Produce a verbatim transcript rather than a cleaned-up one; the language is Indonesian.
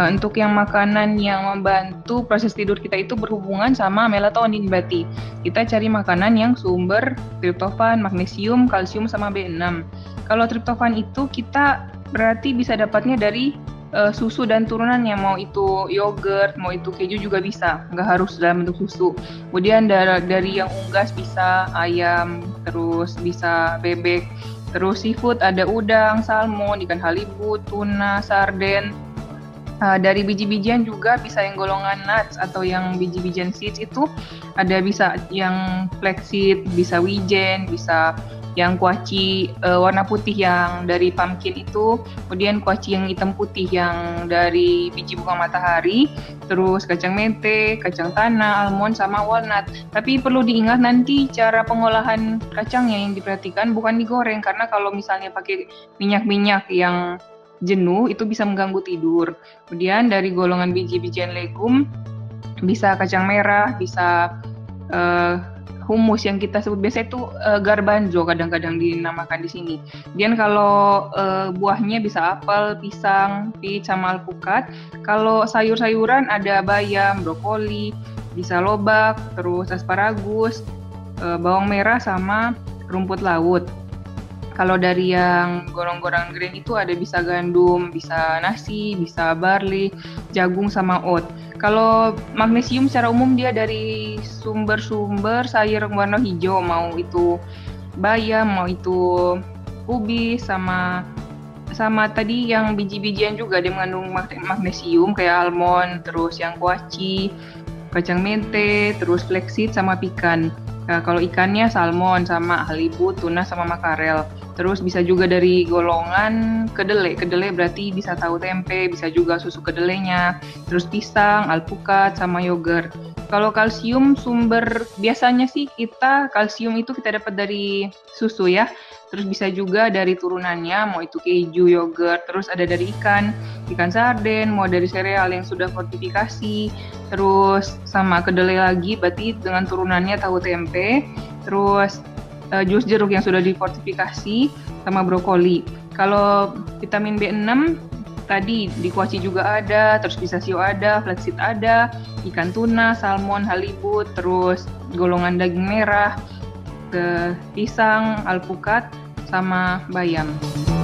Nah, untuk yang makanan yang membantu proses tidur kita itu berhubungan sama melatonin berarti. Kita cari makanan yang sumber triptofan, magnesium, kalsium, sama B enam. Kalau triptofan itu kita berarti bisa dapatnya dari uh, susu dan turunannya, mau itu yogurt, mau itu keju juga bisa, nggak harus dalam bentuk susu. Kemudian dari, dari yang unggas bisa ayam, terus bisa bebek, terus seafood ada udang, salmon, ikan halibut, tuna, sarden. Uh, dari biji-bijian juga bisa yang golongan nuts atau yang biji-bijian seeds itu ada, bisa yang flaxseed, bisa wijen, bisa yang kuaci uh, warna putih yang dari pumpkin itu, kemudian kuaci yang hitam putih yang dari biji bunga matahari, terus kacang mente, kacang tanah, almond, sama walnut. Tapi perlu diingat nanti cara pengolahan kacangnya yang diperhatikan, bukan digoreng, karena kalau misalnya pakai minyak-minyak yang jenuh itu bisa mengganggu tidur. Kemudian dari golongan biji-bijian legum bisa kacang merah, bisa uh, humus yang kita sebut biasa itu uh, garbanzo, kadang-kadang dinamakan di sini. Kemudian kalau uh, buahnya bisa apel, pisang, peach, sama alpukat. Kalau sayur-sayuran ada bayam, brokoli, bisa lobak, terus asparagus, uh, bawang merah, sama rumput laut. Kalau dari yang golong-golongan grain itu ada bisa gandum, bisa nasi, bisa barley, jagung, sama oat. Kalau magnesium secara umum dia dari sumber-sumber sayur warna hijau, mau itu bayam, mau itu kubis, sama sama tadi yang biji-bijian juga dia mengandung magnesium kayak almond, terus yang kuaci, kacang mente, terus flaxseed, sama pikan. Nah, kalau ikannya salmon, sama halibut, tuna, sama makarel. Terus bisa juga dari golongan kedelai. Kedelai berarti bisa tahu tempe, bisa juga susu kedelainya. Terus pisang, alpukat, sama yogurt. Kalau kalsium sumber biasanya sih kita kalsium itu kita dapat dari susu ya. Terus bisa juga dari turunannya, mau itu keju, yogurt. Terus ada dari ikan, ikan sarden, mau dari sereal yang sudah fortifikasi. Terus sama kedelai lagi, berarti dengan turunannya tahu tempe. Terus Uh, jus jeruk yang sudah difortifikasi, sama brokoli. Kalau vitamin B enam tadi di kuaci juga ada, terus bisa sio ada, flaxseed ada, ikan tuna, salmon, halibut, terus golongan daging merah, ke pisang, alpukat, sama bayam.